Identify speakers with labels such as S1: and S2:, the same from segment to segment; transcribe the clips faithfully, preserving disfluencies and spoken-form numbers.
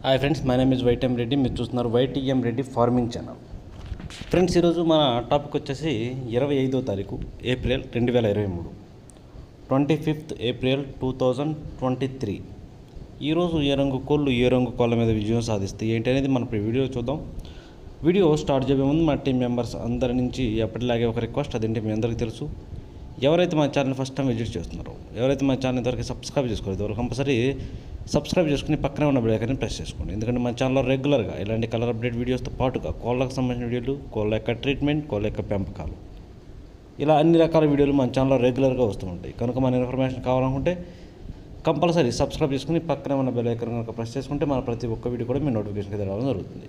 S1: Hi friends, my name is YTM Reddy. మీరు చూస్తున్నారు YTM Reddy farming channel. Friends, ఈరోజు మన టాపిక్ వచ్చేసి ఇరవై ఐదో తారీఖు ఏప్రిల్ రెండు వేల ఇరవై మూడు twenty fifth April two thousand twenty three ఈరోజు ఏ రంగు కోళ్ళు ఏ రంగు కోళ్ళ మీద విజయం సాధిస్తాయి ఏంటి అనేది మనం ఇప్పుడు వీడియో చూద్దాం. వీడియో స్టార్ట్ చేయబోయే ముందు మా టీం మెంబర్స్ అందరి నుంచి ఎప్పటిలాగే ఒక రిక్వెస్ట్, అదేంటి మీ అందరికీ తెలుసు. ఎవరైతే మా ఛానల్ ఫస్ట్ టైం విజిట్ చేస్తున్నారో, ఎవరైతే మా ఛానల్ ఇంతవరకు సబ్స్క్రైబ్ చేసుకోలేదు, ఎవరు కంపల్సరీ సబ్స్క్రైబ్ చేసుకుని పక్కనే ఉన్న బెల్ ఐకాన్ని ప్రెస్ చేసుకోండి. ఎందుకంటే మా ఛానల్లో రెగ్యులర్గా ఇలాంటి కలర్ అప్డేట్ వీడియోస్తో పాటుగా కోళ్ళకు సంబంధించిన వీడియోలు, కోళ్ళ యొక్క ట్రీట్మెంట్, కోళ్ళ యొక్క పెంపకాలు, ఇలా అన్ని రకాల వీడియోలు మన ఛానల్లో రెగ్యులర్గా వస్తూ ఉంటాయి. కనుక మన ఇన్ఫర్మేషన్ కావాలనుకుంటే కంపల్సరీ సబ్స్క్రైబ్ చేసుకుని పక్కనే ఉన్న బెల్ ఐకాన్ కనుక ప్రెస్ చేసుకుంటే మన ప్రతి ఒక్క వీడియో కూడా మీ నోటిఫికేషన్ రావడం జరుగుతుంది.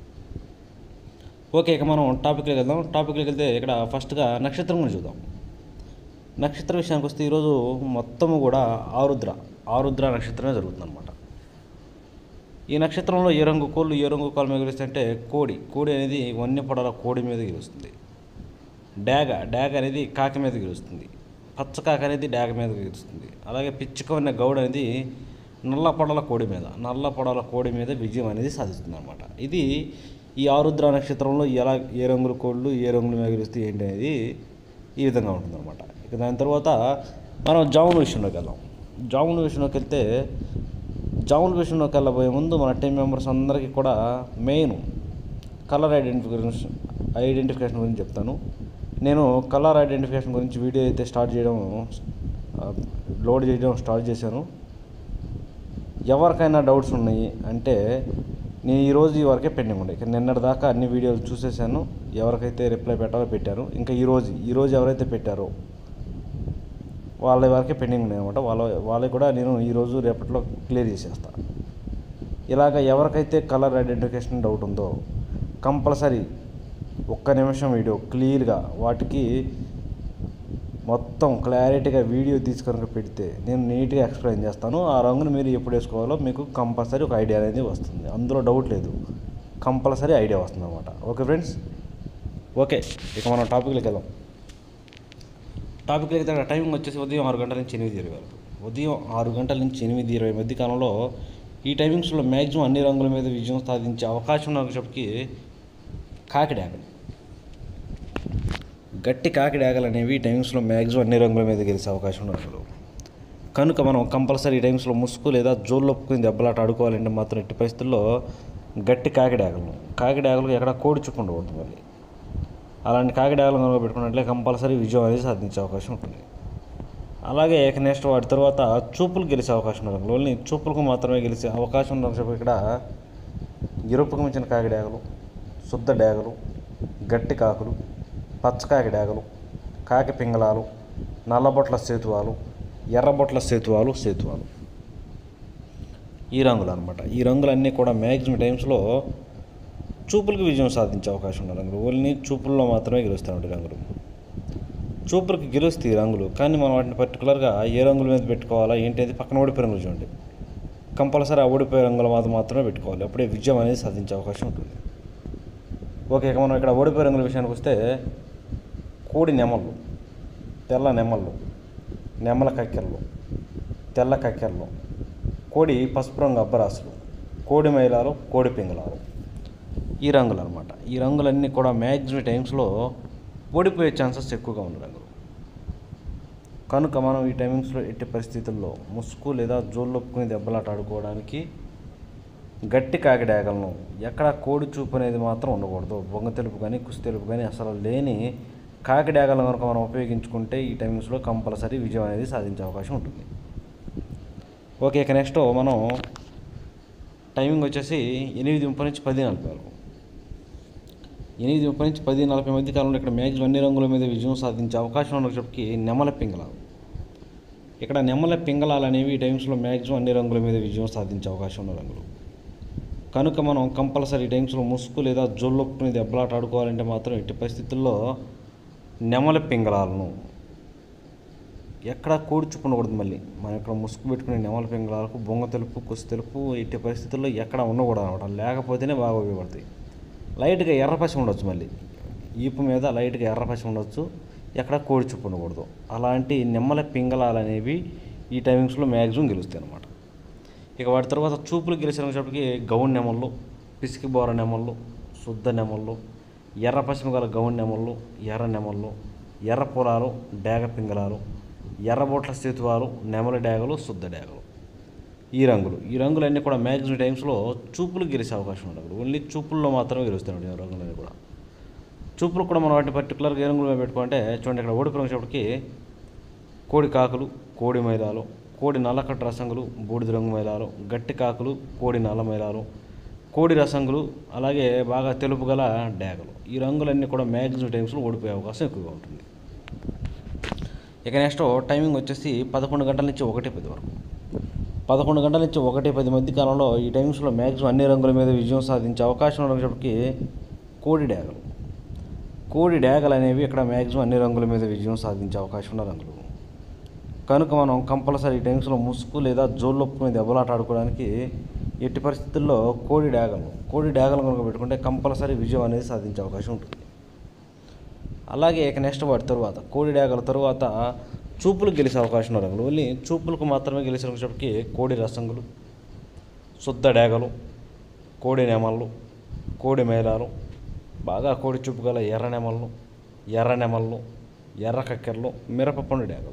S1: ఓకే, ఇక మనం టాపిక్లోకి వెళ్దాం. టాపిక్లోకి వెళ్తే ఇక్కడ ఫస్ట్గా నక్షత్రం గురించి చూద్దాం. నక్షత్ర విషయానికి వస్తే ఈరోజు మొత్తము కూడా ఆరుద్ర ఆరుద్ర నక్షత్రమే జరుగుతుందన్నమాట. ఈ నక్షత్రంలో ఏ రంగు కోళ్ళు ఏ రంగు కోళ్ళ మీద గెలుస్తాయి అంటే కోడి కోడి అనేది వన్య పొడల కోడి మీద గెలుస్తుంది. డాగ డాగ అనేది కాకి మీద గెలుస్తుంది. పచ్చ కాకి అనేది డాగ మీద గెలుస్తుంది. అలాగే పిచ్చుక ఉన్న గౌడ అనేది నల్ల పొడల కోడి మీద నల్ల పొడల కోడి మీద విజయం అనేది సాధిస్తుంది అనమాట. ఇది ఈ ఆరుద్ర నక్షత్రంలో ఎలా ఏ రంగుల కోళ్ళు ఏ రంగుల మీద గెలుస్తాయి ఏంటి అనేది ఈ విధంగా ఉంటుందన్నమాట. ఇక దాని తర్వాత మనం జాముల విషయంలోకి వెళ్దాం. జాముల విషయంలోకి వెళ్తే జాముల విషయంలోకి వెళ్ళబోయే ముందు మన టీం మెంబర్స్ అందరికీ కూడా మెయిన్ కలర్ ఐడెంటిఫికేషన్ ఐడెంటిఫికేషన్ గురించి చెప్తాను. నేను కలర్ ఐడెంటిఫికేషన్ గురించి వీడియో అయితే స్టార్ట్ చేయడం లోడ్ చేయడం స్టార్ట్ చేశాను. ఎవరికైనా డౌట్స్ ఉన్నాయి అంటే నేను ఈరోజు ఈ వరకే పెండింగ్ ఉండే, నిన్నటి దాకా అన్ని వీడియోలు చూసేసాను. ఎవరికైతే రిప్లై పెట్టాలో పెట్టారు. ఇంకా ఈరోజు ఈరోజు ఎవరైతే పెట్టారో వాళ్ళ వరకే పెండింగ్ ఉన్నాయి అనమాట. వాళ్ళ వాళ్ళకి కూడా నేను ఈరోజు రేపట్లో క్లియర్ చేసేస్తాను. ఇలాగ ఎవరికైతే కలర్ ఐడెంటిఫికేషన్ డౌట్ ఉందో కంపల్సరీ ఒక్క నిమిషం వీడియో క్లియర్గా వాటికి మొత్తం క్లారిటీగా వీడియో తీసుకొని పెడితే నేను నీట్గా ఎక్స్ప్లెయిన్ చేస్తాను. ఆ రంగును మీరు ఎప్పుడు వేసుకోవాలో మీకు కంపల్సరీ ఒక ఐడియా అనేది వస్తుంది. అందులో డౌట్ లేదు, కంపల్సరీ ఐడియా వస్తుంది అనమాట. ఓకే ఫ్రెండ్స్, ఓకే ఇక మనం టాపిక్లోకి వెళ్దాం. టాపిక్లోకి వెళ్తే టైమింగ్ వచ్చేసి ఉదయం ఆరు గంటల నుంచి ఎనిమిది ఇరవై వరకు. ఉదయం ఆరు గంటల నుంచి ఎనిమిది ఇరవై మధ్య కాలంలో ఈ టైమింగ్స్లో మ్యాక్సిమం అన్ని రంగుల మీద విజయం సాధించే అవకాశం ఉన్నప్పటికీ కాకి డాగలు గట్టి కాకి డాగలు అనేవి ఈ టైమింగ్స్లో మ్యాక్సిమం అన్ని రంగుల మీద గెలిచే అవకాశం ఉన్నప్పుడు కనుక మనం కంపల్సరీ ఈ టైమ్స్లో ముసుగు లేదా జోళ్ళొప్పుకుని దెబ్బలాట ఆడుకోవాలంటే మాత్రం ఎట్టి పరిస్థితుల్లో గట్టి కాకి డాగలను కాకి డాగలు ఎక్కడ కోడి చుక్కు ఉండకూడదు. మళ్ళీ అలాంటి కాకి డాగలు కనుక పెట్టుకున్నట్లే కంపల్సరీ విజయం అనేది సాధించే అవకాశం ఉంటుంది. అలాగే నెక్స్ట్ వాటి తర్వాత చూపులు గెలిచే అవకాశం ఉన్న రంగులు, ఓన్లీ చూపులకు మాత్రమే గెలిచే అవకాశం ఉన్న రంగులు ఇక్కడ ఎరుపుకు మించిన కాకి డాగలు, శుద్ధ డాగలు, గట్టి కాకులు, పచ్చకాకి డాగలు, కాకి పింగళాలు, నల్లబొట్ల సేతువాలు, ఎర్రబొట్ల సేతువాలు సేతువాలు ఈ రంగులు అనమాట. ఈ రంగులన్నీ కూడా మ్యాక్సిమం టైమ్స్లో చూపులకు విజయం సాధించే అవకాశం ఉన్న రంగులు. ఓన్లీ చూపుల్లో మాత్రమే గెలుస్తూ ఉంటాయి రంగులు. చూపులకు గెలుస్తాయి రంగులు, కానీ మనం వాటిని పర్టికులర్గా ఏ రంగుల మీద పెట్టుకోవాలా ఏంటి అనేది పక్కన ఓడిపోయే రంగులు చూడండి. కంపల్సరీ ఆ ఓడిపోయే రంగుల మీద మాత్రమే పెట్టుకోవాలి, అప్పుడే విజయం అనేది సాధించే అవకాశం ఉంటుంది. ఓకే, ఇక మనం ఇక్కడ ఓడిపోయే రంగుల విషయానికి వస్తే కోడి నెమళ్ళు, తెల్ల నెమళ్ళు, నెమల కక్కెరలు, తెల్ల కక్కెరలు, కోడి పసుపు రంగు అబ్బరాసులు, కోడి మైలాలు, కోడి పింగళాలు ఈ రంగులు అనమాట. ఈ రంగులన్నీ కూడా మ్యాక్సిమం టైమ్స్లో ఓడిపోయే ఛాన్సెస్ ఎక్కువగా ఉన్న రంగులు. కనుక మనం ఈ టైమింగ్స్లో ఎట్టి పరిస్థితుల్లో ముసుగు లేదా జోళ్ళొప్పుకుని దెబ్బలాట ఆడుకోవడానికి గట్టి కాకి డాగలను ఎక్కడ కోడి చూపు అనేది మాత్రం ఉండకూడదు. బొంగ తెలుపు కానీ కుసి తెలుపు కానీ అసలు లేని కాకి డాగలను కనుక మనం ఉపయోగించుకుంటే ఈ టైమింగ్స్లో కంపల్సరీ విజయం అనేది సాధించే అవకాశం ఉంటుంది. ఓకే, ఇక నెక్స్ట్ మనం టైమింగ్ వచ్చేసి ఎనిమిది ముప్పై నుంచి పది నలభై వరకు. ఎనిమిది ముప్పై నుంచి పది నలభై మధ్య కాలంలో ఇక్కడ మ్యాక్సిమం అన్ని రంగుల మీద విజయం సాధించే అవకాశం ఉన్నప్పటికీ నెమల పింగళాలు ఇక్కడ నెమల పింగళాలు అనేవి ఈ టైమ్స్లో మ్యాక్సిమం అన్ని రంగుల మీద విజయం సాధించే అవకాశం ఉన్న రంగులు. కనుక మనం కంపల్సరీ టైమ్స్లో ముసుగు లేదా జోళ్ళొప్పుకుని దెబ్బలాట ఆడుకోవాలంటే మాత్రం ఎట్టి పరిస్థితుల్లో నెమల పింగళాలను ఎక్కడ కోడి చూపు ఉండకూడదు. మళ్ళీ మనం ఇక్కడ ముసుగు పెట్టుకునే నెమల పింగళాలకు బొంగ తెలుపు కుసి తెలుపు ఎట్టి పరిస్థితుల్లో ఎక్కడ ఉండకూడదు అనమాట. లేకపోతేనే బాగా ఉపయోగపడతాయి. లైట్గా ఎర్రపసి ఉండొచ్చు, మళ్ళీ ఈపు మీద లైట్గా ఎర్రపసి ఉండొచ్చు, ఎక్కడ కోడి చూపు ఉండకూడదు. అలాంటి నెమ్మల పింగళాలు అనేవి ఈ టైమింగ్స్లో మ్యాక్సిమం గెలుస్తాయి అన్నమాట. ఇక వాటి తర్వాత చూపులు గెలిచినప్పటికీ గౌన్ నెమళ్ళు, పిసికి బోర నెమళ్ళు, శుద్ధ నెమళ్ళు, ఎర్ర పశ్చిమ గల గౌన్ నెమళ్ళు, ఎర్ర నెమళ్ళు, ఎర్ర పొలాలు, డేగ పింగళాలు, ఎర్రబొట్ల స్థితివారు, నెమలి డేగలు, శుద్ధ డేగలు. ఈ రంగులు ఈ రంగులన్నీ కూడా మ్యాక్సిమం టైమ్స్లో చూపులు గెలిచే అవకాశం ఉండదు. ఓన్లీ చూపుల్లో మాత్రమే గెలుస్తాయి ఈ రంగులన్నీ కూడా. చూపులు కూడా మనం వాటిని పర్టికులర్గా ఏ రంగులు మీద పెట్టుకుంటే చూడండి, ఇక్కడ ఓడిపోయిన వచ్చేప్పటికి కోడి కాకులు, కోడి మైలాలు, కోడి నల్లకట్టు రసంగులు, బూడిద రంగు మైలాలు, గట్టి కాకులు, కోడి నల్ల మైలాలు, కోడి రసంగులు, అలాగే బాగా తెలుపు గల డేగలు. ఈ రంగులన్నీ కూడా మ్యాక్సిమం టైమ్స్లో ఓడిపోయే అవకాశం ఎక్కువగా ఉంటుంది. ఇక నెక్స్ట్ టైమింగ్ వచ్చేసి పదకొండు గంటల నుంచి ఒకటి పది వరకు. పదకొండు గంటల నుంచి ఒకటి పది మధ్య కాలంలో ఈ టైమ్స్లో మ్యాక్సిమం అన్ని రంగుల మీద విజయం సాధించే అవకాశం ఉన్నప్పటికీ కోడి డేగలు. కోడి డేగలు అనేవి ఇక్కడ మ్యాక్సిమం అన్ని రంగుల మీద విజయం సాధించే అవకాశం ఉన్న రంగులు కనుక మనం కంపల్సరీ ఈ టైమ్స్లో ముసుగు లేదా జోళ్ళొప్పు మీద దెబ్బలాట ఆడుకోవడానికి ఎట్టి పరిస్థితుల్లో కోడి డేగలు కోడి డేగలు కనుక పెట్టుకుంటే కంపల్సరీ విజయం అనేది సాధించే అవకాశం ఉంటుంది. అలాగే ఇక నెక్స్ట్ వాటి తరువాత కోడి డేగల తరువాత చూపులు గెలిచే అవకాశం ఉన్న రంగులు. ఓన్లీ చూపులకు మాత్రమే గెలిచినప్పటికీ కోడి రసంగులు, శుద్ధ డేగలు, కోడి నెమళ్ళు, కోడి మేళాలు, బాగా కోడి చూపు గల ఎర్ర నెమళ్ళు, ఎర్ర నెమళ్ళు, ఎర్ర కక్కెరలు, మిరపపండు డేగలు.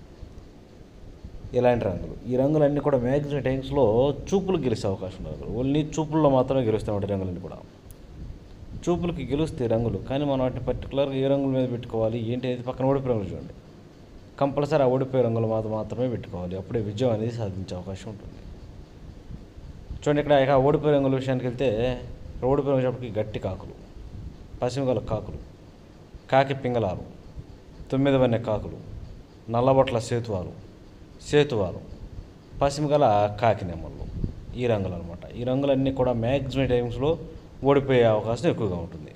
S1: ఇలాంటి రంగులు ఈ రంగులన్నీ కూడా మ్యాక్సిమం టైమ్స్లో చూపులు గెలిచే అవకాశం ఉన్న రంగులు. ఓన్లీ చూపుల్లో మాత్రమే గెలుస్తాయి వాటి రంగులన్నీ కూడా. చూపులకి గెలుస్తాయి రంగులు, కానీ మనం వాటిని పర్టికులర్గా ఏ రంగుల మీద పెట్టుకోవాలి ఏంటి అనేది పక్కన ఓడిపోయే రంగులు చూడండి. కంపల్సరీ ఆ ఓడిపోయే రంగుల మీద మాత్రమే పెట్టుకోవాలి, అప్పుడే విజయం అనేది సాధించే అవకాశం ఉంటుంది. చూడండి, ఇక్కడ ఇక ఓడిపోయే రంగుల విషయానికి వెళ్తే ఇక్కడ ఓడిపోయే రంగులకి గట్టి కాకులు, పశ్చిమగల కాకులు, కాకి పింగళాలు, తొమ్మిది వన్నె కాకులు, నల్లబొట్ల సేతువాలు, సేతువాలు, పశ్చిమగల కాకి నెమళ్ళు. ఈ రంగులు అనమాట. ఈ రంగులన్నీ కూడా మ్యాక్సిమం టైమ్స్లో ఓడిపోయే అవకాశం ఎక్కువగా ఉంటుంది.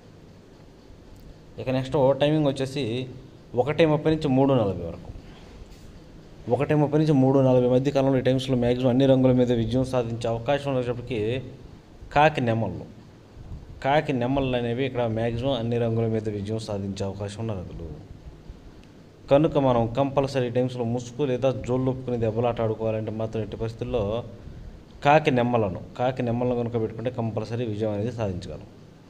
S1: ఇక నెక్స్ట్ టైమింగ్ వచ్చేసి ఒకటి ముప్పై నుంచి మూడు నలభై వరకు. ఒకటి ముప్పై నుంచి మూడు నలభై మధ్య కాలంలో ఈ టైమ్స్లో మ్యాక్సిమం అన్ని రంగుల మీద విజయం సాధించే అవకాశం ఉన్నప్పటికీ కాకి నెమళ్ళు కాకి నెమళ్ళు అనేవి ఇక్కడ మ్యాక్సిమం అన్ని రంగుల మీద విజయం సాధించే అవకాశం ఉన్న రంగులు కనుక మనం కంపల్సరీ టైమ్స్లో ముసుగు లేదా జోళ్ళొప్పుకుని దెబ్బలాట ఆడుకోవాలంటే మాత్రం ఎట్టి పరిస్థితుల్లో కాకి నెమ్మలను కాకి నెమ్మలను కనుక పెట్టుకుంటే కంపల్సరీ విజయం అనేది సాధించగలం.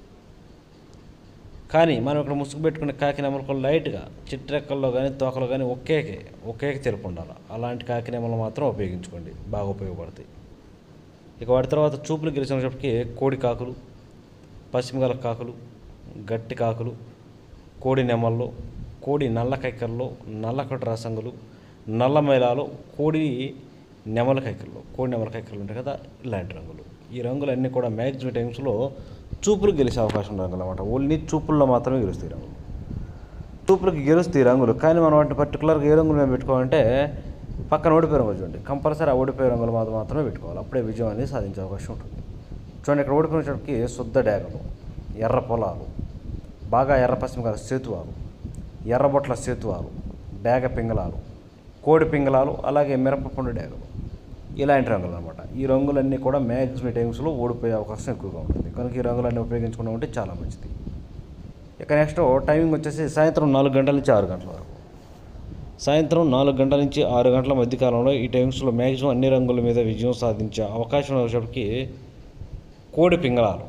S1: కానీ మనం ఇక్కడ ముసుగు పెట్టుకునే కాకి నెమ్మలకు లైట్గా చిట్రెక్కల్లో కానీ తోకలో కానీ ఒకేకే ఒకేకి తెలుపు ఉండాలి. అలాంటి కాకి నెమ్మలు మాత్రం ఉపయోగించుకోండి, బాగా ఉపయోగపడతాయి. ఇక వాటి తర్వాత చూపులు గెలిచినప్పటికీ కోడి కాకులు, పశ్చిమగల కాకులు, గట్టి కాకులు, కోడి నెమ్మళ్ళు, కోడి నల్ల కైకర్లు, నల్లకట్టు రసంగులు, నల్ల మైలాలు, కోడి నెమల కైకర్లు కోడి నెమల కైకర్లు ఉంటాయి కదా, ఇలాంటి రంగులు. ఈ రంగులన్నీ కూడా మ్యాక్సిమం టైమ్స్లో చూపులు గెలిచే అవకాశం ఉన్న రంగులు అనమాట. ఓన్లీ చూపుల్లో మాత్రమే గెలుస్తాయి రంగులు. చూపులకి గెలుస్తాయి రంగులు, కానీ మనం వాటిని పర్టికులర్గా ఏ రంగులు మేము పెట్టుకోవాలంటే పక్కన ఓడిపోయే రంగులు చూడండి. కంపల్సరీ ఆ ఓడిపోయే రంగులు మాత్రం మాత్రమే పెట్టుకోవాలి, అప్పుడే విజయం అనేది సాధించే అవకాశం ఉంటుంది. చూడండి, ఇక్కడ ఓడిపోయినప్పటికీ శుద్ధ డేగలు, ఎర్ర పొలాలు, బాగా ఎర్ర పశ్చిమ గల సేతువాలు, ఎర్రబొట్ల సేతువాలు, డేగ పింగళాలు, కోడి పింగళాలు, అలాగే మిరపపండు డేగలు. ఇలాంటి రంగులు అనమాట. ఈ రంగులన్నీ కూడా మ్యాక్సిమం టైమ్స్లో ఓడిపోయే అవకాశం ఎక్కువగా ఉంటుంది కనుక ఈ రంగులన్నీ ఉపయోగించుకున్నాం అంటే చాలా మంచిది. ఇక నెక్స్ట్ టైమింగ్ వచ్చేసి సాయంత్రం నాలుగు గంటల నుంచి ఆరు గంటల వరకు. సాయంత్రం నాలుగు గంటల నుంచి ఆరు గంటల మధ్యకాలంలో ఈ టైమ్స్లో మ్యాక్సిమం అన్ని రంగుల మీద విజయం సాధించే అవకాశం వచ్చేప్పటికి కోడి పింగళాలు.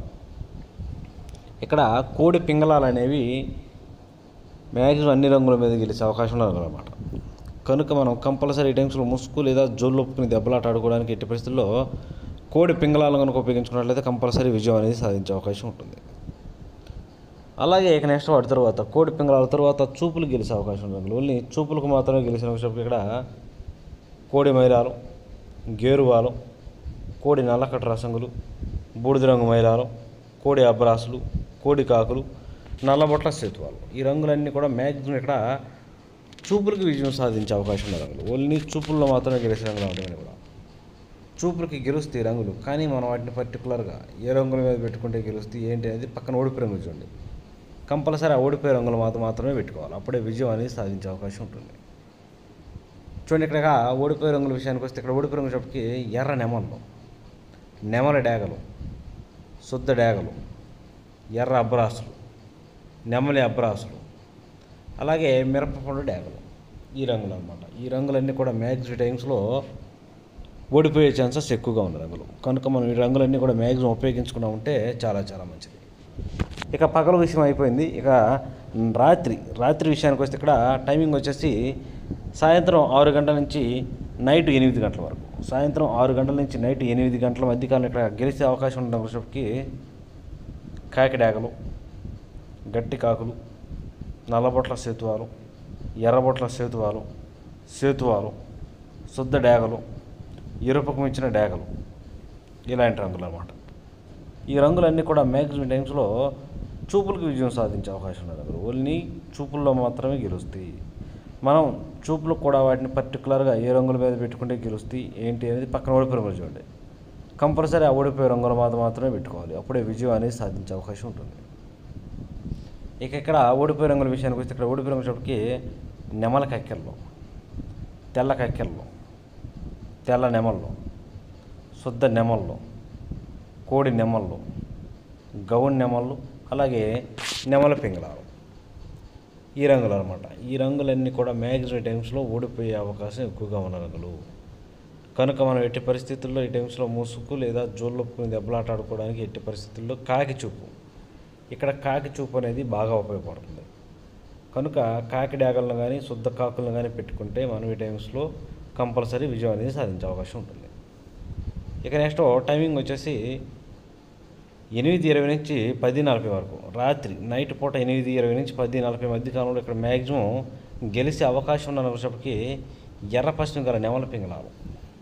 S1: ఇక్కడ కోడి పింగళాలు అనేవి మ్యాక్సిమం అన్ని రంగుల మీద గెలిచే అవకాశం ఉన్నదన్నమాట. కనుక మనం కంపల్సరీ టైమ్స్లో ముసుగు లేదా జోళ్ళొప్పుకుని దెబ్బలాట ఆడుకోవడానికి ఎట్టి పరిస్థితుల్లో కోడి పింగళాలను కనుక ఉపయోగించుకున్నట్లయితే కంపల్సరీ విజయం అనేది సాధించే అవకాశం ఉంటుంది. అలాగే ఇక నెక్స్ట్ వాటి తర్వాత కోడి పింగళాల తర్వాత చూపులు గెలిచే అవకాశం ఉంది. ఓన్లీ చూపులకు మాత్రమే గెలిచిన అవకాశం ఇక్కడ కోడి మైలాలు, గేరువాలు, కోడి నల్లకట్టు రసంగులు, బూడిద రంగు మైలాలు, కోడి అబ్రాసులు, కోడి కాకులు, నల్లబొట్ల సేతువాలు. ఈ రంగులన్నీ కూడా మ్యాక్సిమం ఇక్కడ చూపులకి విజయం సాధించే అవకాశం ఉన్న రంగులు. ఓన్లీ చూపుల్లో మాత్రమే గెలిచిన రంగులు ఉంటాయి కూడా. చూపులకి గెలుస్తాయి రంగులు, కానీ మనం వాటిని పర్టికులర్గా ఏ రంగుల మీద పెట్టుకుంటే గెలుస్తాయి ఏంటి అనేది పక్కన ఓడిపోయే రంగులు చూడండి. కంపల్సరీ ఆ ఓడిపోయే రంగులు మాత్రం మాత్రమే పెట్టుకోవాలి, అప్పుడే విజయం అనేది సాధించే అవకాశం ఉంటుంది. చూడండి, ఇక్కడ ఓడిపోయే రంగుల విషయానికి వస్తే ఇక్కడ ఓడిపోయే రంగులు చెప్పి ఎర్ర నెమళ్ళు, నెమల డేగలు, శుద్ధ డేగలు, ఎర్ర అబ్రాసులు, నెమలి అబ్రాసులు, అలాగే మిరపపండు డేగలు. ఈ రంగులు అనమాట. ఈ రంగులన్నీ కూడా మ్యాక్సిమం టైమ్స్లో ఓడిపోయే ఛాన్సెస్ ఎక్కువగా ఉన్న రంగులు. కనుక మనం ఈ రంగులన్నీ కూడా మ్యాక్సిమం ఉపయోగించుకున్నా ఉంటే చాలా చాలా మంచిది. ఇక పగల విషయం అయిపోయింది. ఇక రాత్రి రాత్రి విషయానికి వస్తే ఇక్కడ టైమింగ్ వచ్చేసి సాయంత్రం ఆరు గంటల నుంచి నైట్ ఎనిమిది గంటల వరకు. సాయంత్రం ఆరు గంటల నుంచి నైట్ ఎనిమిది గంటల మధ్యకాలం ఇక్కడ గెలిచే అవకాశం ఉన్న రంగులకి కాకిడాగలు, గట్టి కాకులు, నల్లబొట్ల సేతువాలు, ఎర్రబొట్ల సేతువాలు, సేతువాలు, శుద్ధ డేగలు, ఎరుపుకు మించిన డేగలు, ఇలాంటి రంగులు అన్నమాట. ఈ రంగులన్నీ కూడా మ్యాక్సిమం టైమ్స్లో చూపులకు విజయం సాధించే అవకాశం ఉన్న రంగులు. ఓన్లీ చూపుల్లో మాత్రమే గెలుస్తాయి. మనం చూపులకు కూడా వాటిని పర్టికులర్గా ఏ రంగుల మీద పెట్టుకుంటే గెలుస్తాయి ఏంటి అనేది పక్కన ఓడిపోయే రంగులు చూడండి. కంపల్సరీ ఆ ఓడిపోయే రంగుల మీద మాత్రమే పెట్టుకోవాలి. అప్పుడే విజయం అనేది సాధించే అవకాశం ఉంటుంది. ఇక ఇక్కడ ఓడిపోయే రంగుల విషయానికి వస్తే ఇక్కడ ఓడిపోయే రంగులకి నెమల కక్కెల్లో, తెల్ల కక్కెల్లో, తెల్ల నెమల్లో, శుద్ధ నెమల్లో, కోడి నెమళ్ళు, గౌన్ నెమళ్ళు, అలాగే నెమల పింగళాలు, ఈ రంగులు అనమాట. ఈ రంగులన్నీ కూడా మ్యాక్సిమం టైమ్స్లో ఓడిపోయే అవకాశం ఎక్కువగా ఉన్న రంగులు. కనుక మనం ఎట్టి పరిస్థితుల్లో ఈ టైమ్స్లో ముసుగు లేదా జోళ్ళొప్పుకుని దెబ్బలాట ఆడుకోవడానికి ఎట్టి పరిస్థితుల్లో కాకి చూపు, ఇక్కడ కాకి చూపు అనేది బాగా ఉపయోగపడుతుంది. కనుక కాకి డాగలను కానీ శుద్ధ కాకులను కానీ పెట్టుకుంటే మనం ఈ టైమ్స్లో కంపల్సరీ విజయం అనేది సాధించే అవకాశం ఉంటుంది. ఇక నెక్స్ట్ టైమింగ్ వచ్చేసి ఎనిమిది ఇరవై నుంచి పది నలభై వరకు. రాత్రి నైట్ పూట ఎనిమిది ఇరవై నుంచి పది నలభై మధ్య కాలంలో ఇక్కడ మ్యాక్సిమం గెలిచే అవకాశం ఉన్న వచ్చేప్పటికి ఎర్ర పశ్చిమ గల నెమల పింగళాలు,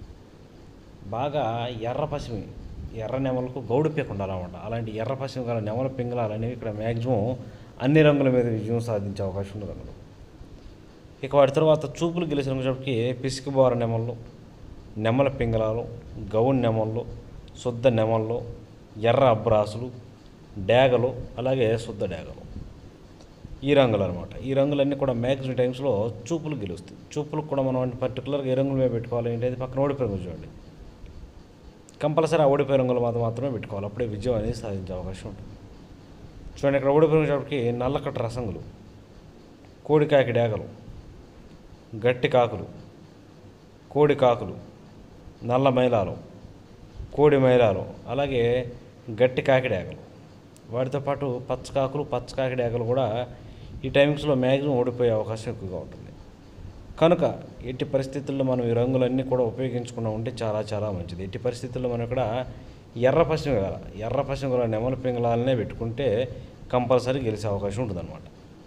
S1: బాగా ఎర్ర పశ్చిమి ఎర్ర నెమలకు గౌడు పీక ఉండాలన్నమాట. అలాంటి ఎర్ర పశ్చిమ గల నెమల పింగళాలు అనేవి ఇక్కడ మ్యాక్సిమం అన్ని రంగుల మీద విజయం సాధించే అవకాశం ఉన్న రంగులు. ఇక వాటి తర్వాత చూపులు గెలిచిన వచ్చేప్పటికి పిసికిబోర నెమళ్ళు, నెమల పింగళాలు, గౌన్ నెమళ్ళు, శుద్ధ నెమళ్ళు, ఎర్ర అబ్రాసులు, డేగలు, అలాగే శుద్ధ డేగలు, ఈ రంగులు అనమాట. ఈ రంగులన్నీ కూడా మ్యాక్సిమం టైమ్స్లో చూపులు గెలుస్తాయి. చూపులకు కూడా మనం పర్టికులర్గా ఏ రంగుల మీద పెట్టుకోవాలి ఏంటి అది పక్కన ఓడిపోయి రంగులు చూడండి. కంపల్సరీ ఆ ఓడిపోయే రంగుల మీద మాత్రమే పెట్టుకోవాలి. అప్పుడే విజయం అనేది సాధించే అవకాశం ఉంటుంది. చూడండి ఇక్కడ ఓడిపోయిన వచ్చేప్పటికి నల్లకట్ట రసంగులు, కోడికాకి డేగలు, గట్టి కాకులు, కోడి కాకులు, నల్ల మైలాలు, కోడి మైలాలు, అలాగే గట్టి కాకిడాగలు, వాటితో పాటు పచ్చకాకులు పచ్చకాకిడాగలు కూడా ఈ టైమింగ్స్లో మ్యాక్సిమం ఓడిపోయే అవకాశం ఎక్కువగా ఉంటుంది. కనుక ఎట్టి పరిస్థితుల్లో మనం ఈ రంగులన్నీ కూడా ఉపయోగించుకున్నా ఉంటే చాలా చాలా మంచిది. ఎట్టి పరిస్థితుల్లో మనం ఇక్కడ ఎర్ర పశ్చిమ గల ఎర్ర పశ్చిమ గల నెమల పింగళాలనే పెట్టుకుంటే కంపల్సరీ గెలిచే అవకాశం ఉంటుందన్నమాట.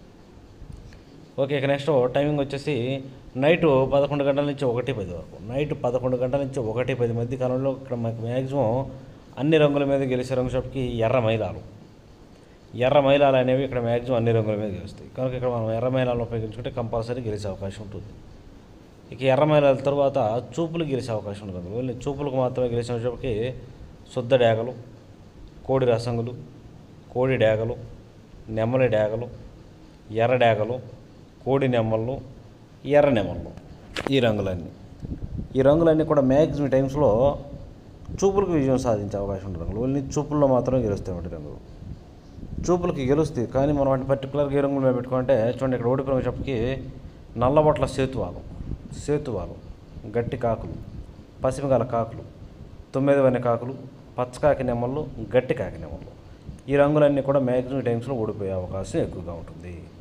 S1: ఓకే, ఇక నెక్స్ట్ టైమింగ్ వచ్చేసి నైటు పదకొండు గంటల నుంచి ఒకటి పది వరకు. నైట్ పదకొండు గంటల నుంచి ఒకటి పది మధ్య కాలంలో ఇక్కడ మనకు మ్యాక్సిమం అన్ని రంగుల మీద గెలిచే రంగు షాప్కి ఎర్ర మైలాలు ఎర్ర మైలాలు అనేవి ఇక్కడ మ్యాక్సిమం అన్ని రంగుల మీద గెలుస్తాయి. కనుక ఇక్కడ మనం ఎర్ర మైలాలను ఉపయోగించుకుంటే కంపల్సరీ గెలిచే అవకాశం ఉంటుంది. ఇక ఎర్ర మైలాల తర్వాత చూపులు గెలిచే అవకాశం ఉంటుంది. ఓన్లీ చూపులకు మాత్రమే గెలిచిన షాప్కి శుద్ధ డేగలు, కోడి రసంగులు, కోడి డేగలు, నెమ్మలి డేగలు, ఎర్ర డేగలు, కోడి నెమ్మళ్ళు, ఎర్ర నెమళ్ళు, ఈ రంగులన్నీ ఈ రంగులన్నీ కూడా మ్యాక్సిమం టైమ్స్లో చూపులకు విజయం సాధించే అవకాశం ఉంటుంది. రంగులు ఓన్లీ చూపుల్లో మాత్రమే గెలుస్తాయి వాటి రంగులు. చూపులకి గెలుస్తాయి కానీ మనం వాటిని పర్టికులర్గా ఏ రంగులు మీద పెట్టుకుంటే చూడండి ఇక్కడ ఓడిపోయిన వచ్చేప్పటికి నల్లబొట్ల సేతువాలు, సేతువాలు, గట్టి కాకులు, పసిమిగల కాకులు, తొమ్మిది వన్నె కాకులు, పచ్చకాకి నెమ్మళ్ళు, గట్టి కాకి నెమ్మళ్ళు, ఈ రంగులన్నీ కూడా మ్యాక్సిమం టైమ్స్లో ఓడిపోయే అవకాశం ఎక్కువగా ఉంటుంది.